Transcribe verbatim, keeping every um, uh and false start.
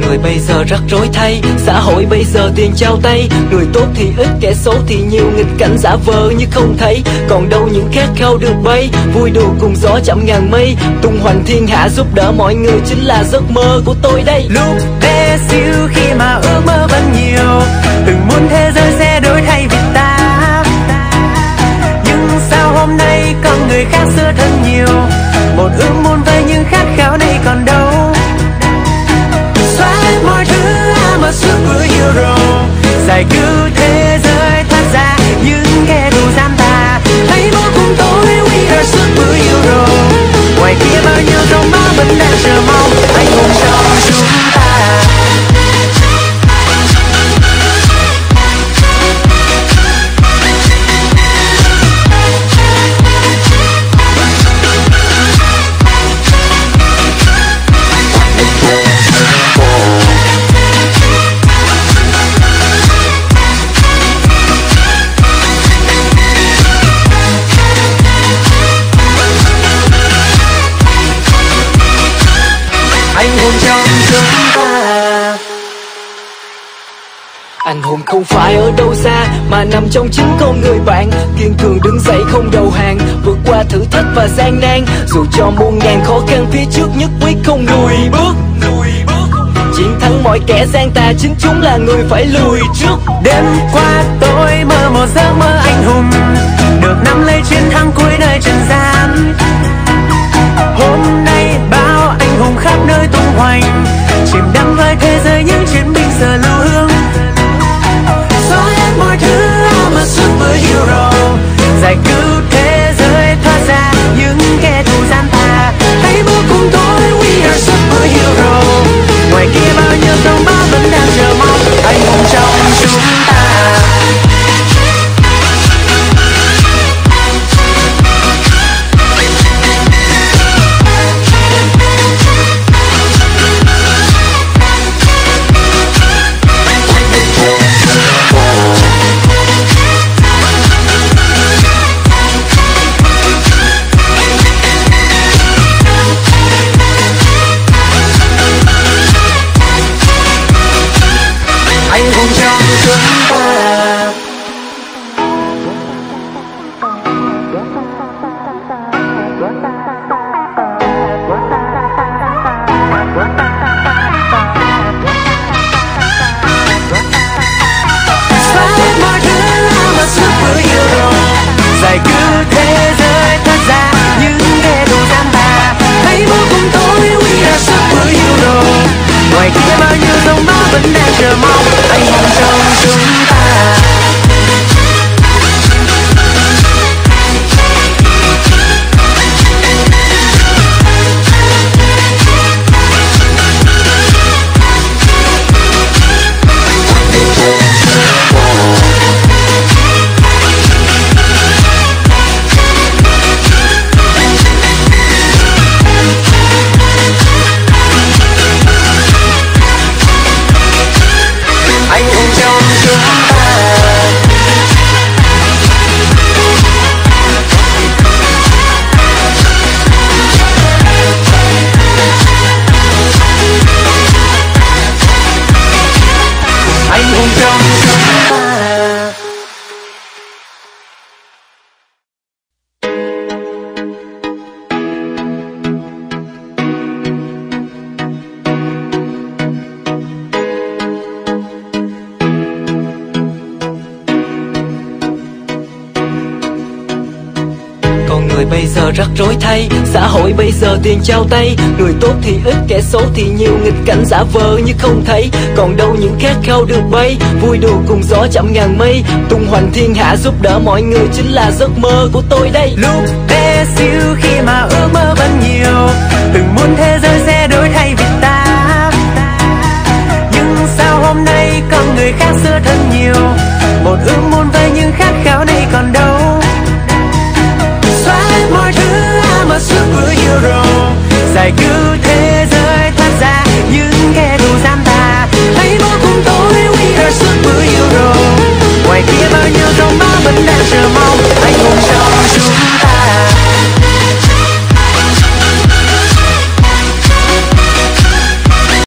người bây giờ rắc rối thay, xã hội bây giờ tiền trao tay. Người tốt thì ít, kẻ xấu thì nhiều, nghịch cảnh giả vờ như không thấy. Còn đâu những khát khao được bay, vui đùa cùng gió chạm ngàn mây. Tung hoành thiên hạ giúp đỡ mọi người chính là giấc mơ của tôi đây. Lúc bé xíu khi mà ước mơ vẫn nhiều, từng muốn thế giới sẽ đổi thay vì ta. Nhưng sao hôm nay con người khác xưa thật nhiều, một ước muốn với những khát khao này còn đâu. Xóa hết mọi thứ I'm a superhero, giải cứu thế giới thoát ra những kẻ thù gian tà. Hãy bước cùng tôi, we are superhero. Ngoài kia bao nhiêu dòng bão vẫn đang chờ mong anh hùng trong chúng ta. Anh hùng không phải ở đâu xa mà nằm trong chính con người bạn. Kiên cường đứng dậy không đầu hàng, vượt qua thử thách và gian nan. Dù cho muôn ngàn khó khăn phía trước, nhất quyết không lùi bước. Chiến thắng mọi kẻ gian tà, chính chúng là người phải lùi trước. Đêm qua tôi mơ một giấc mơ anh hùng, được nắm lấy chiến thắng cuối đời trần gian. Hôm nay bao anh hùng khắp nơi tung hoành, chìm đắm với thế giới những chiến binh giờ lưu hương. Xóa hết mọi thứ I'm a superhero, giải cứu thế giới thoát ra những kẻ thù gian tà. Hãy bước cùng tôi, we are superhero. Ngoài kia bao nhiêu dòng bão vẫn đang chờ mong anh hùng trong chúng ta. Giải cứu thế giới thoát ra những kẻ thù gian tà. Hãy bước cùng tôi, we are superhero. Ngoài kia bao nhiêu dòng bão vẫn đang chờ mong anh hùng trong chúng ta. Người bây giờ rắc rối thay, xã hội bây giờ tiền trao tay. Người tốt thì ít, kẻ xấu thì nhiều, nghịch cảnh giả vờ như không thấy. Còn đâu những khát khao được bay, vui đùa cùng gió chạm ngàn mây. Tung hoành thiên hạ giúp đỡ mọi người chính là giấc mơ của tôi đây. Lúc bé xíu khi mà ước mơ vẫn nhiều, từng muốn thế giới sẽ đổi thay vì ta. Nhưng sao hôm nay con người khác xưa thật nhiều, một ước muốn với những khát khao này còn đâu. Xóa hết mọi thứ I'm a superhero, giải cứu